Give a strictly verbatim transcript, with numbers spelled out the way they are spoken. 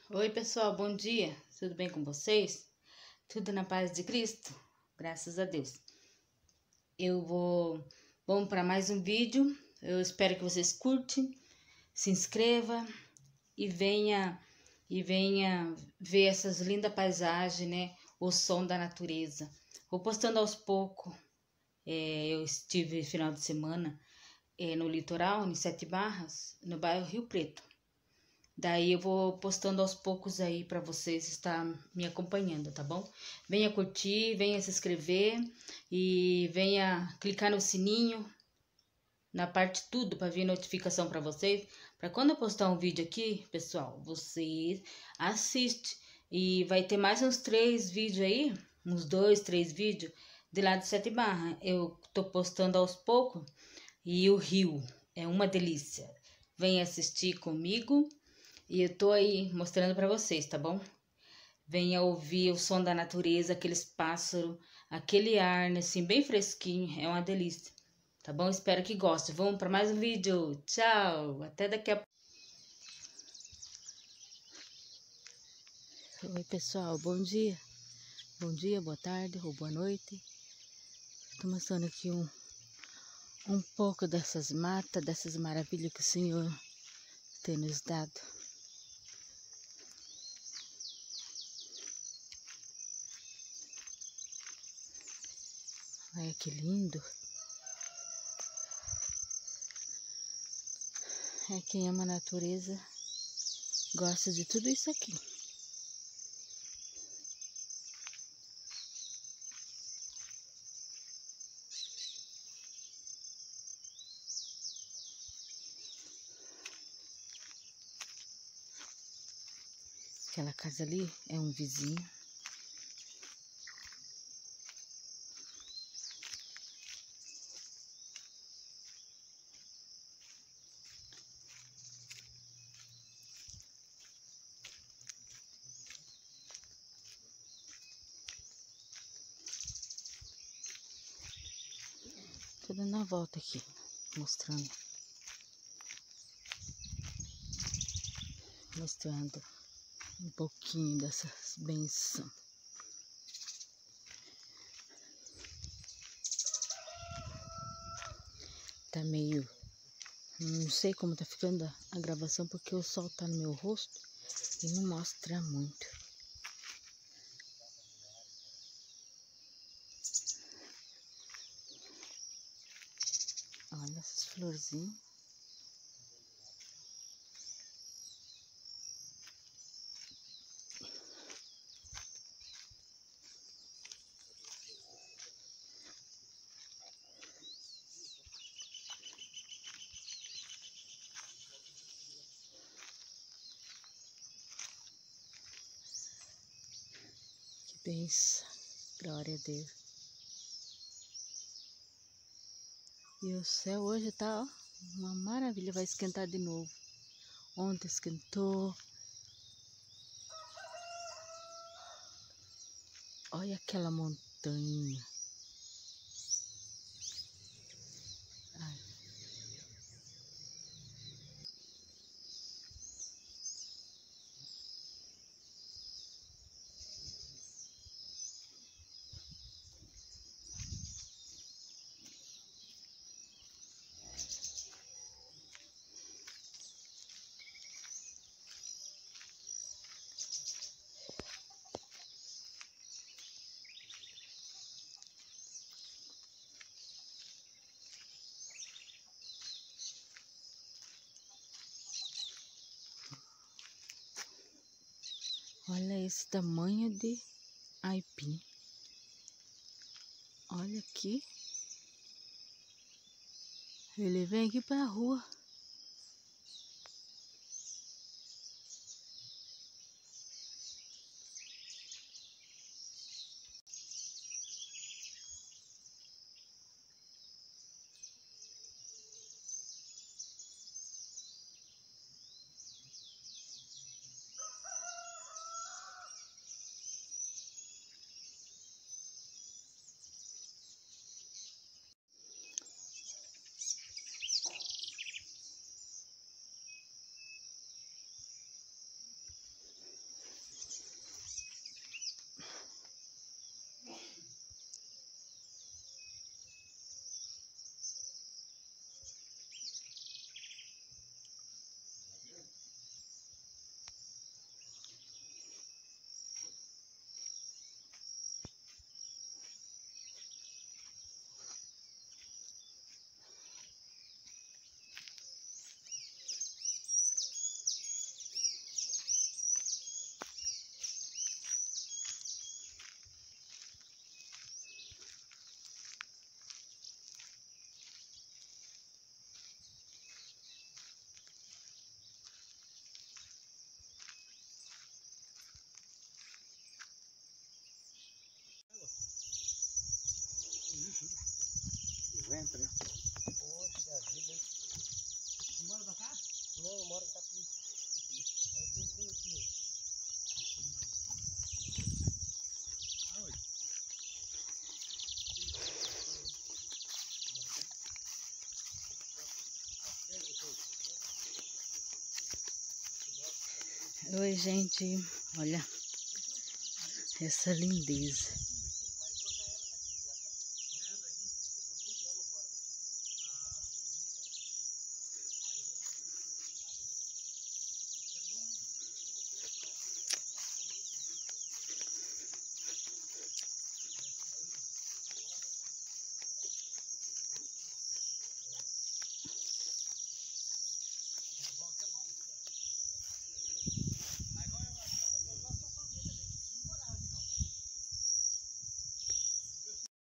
Oi, pessoal, bom dia. Tudo bem com vocês? Tudo na paz de Cristo? Graças a Deus. Eu vou vamos para mais um vídeo. Eu espero que vocês curtem, se inscreva e venha e venha ver essas lindas paisagens, né? O som da natureza. Vou postando aos poucos. É, eu estive final de semana é, no litoral, em Sete Barras, no bairro Rio Preto. Daí eu vou postando aos poucos aí para vocês estar me acompanhando, tá bom? Venha curtir, venha se inscrever e venha clicar no sininho, na parte tudo para vir notificação para vocês, para quando eu postar um vídeo aqui, pessoal, vocês assistem e vai ter mais uns três vídeos aí, uns dois, três vídeos de lá de Sete Barra. Eu tô postando aos poucos e o rio é uma delícia. Venha assistir comigo. E eu tô aí mostrando pra vocês, tá bom? Venha ouvir o som da natureza, aqueles pássaros, aquele ar, assim, bem fresquinho. É uma delícia, tá bom? Espero que gostem. Vamos para mais um vídeo. Tchau! Até daqui a pouco. Oi, pessoal. Bom dia. Bom dia, boa tarde ou boa noite. Tô mostrando aqui um, um pouco dessas matas, dessas maravilhas que o Senhor tem nos dado. Olha que lindo. É, quem ama a natureza gosta de tudo isso aqui. Aquela casa ali é um vizinho. Tô dando a volta aqui, mostrando. Mostrando um pouquinho dessas bênçãos. Tá meio... Não sei como tá ficando a, a gravação, porque o sol tá no meu rosto e não mostra muito. Olha essas florzinhas. Que bênção. Glória a Deus. E o céu hoje tá, ó, uma maravilha. Vai esquentar de novo. Ontem esquentou. Olha aquela montanha. Ai. Olha esse tamanho de aipim. Olha aqui. Ele vem aqui pra rua. vento, né? Poxa vida. Você mora pra cá? Não, eu moro aqui. Aí eu tenho aqui. Oi, gente, olha essa lindeza.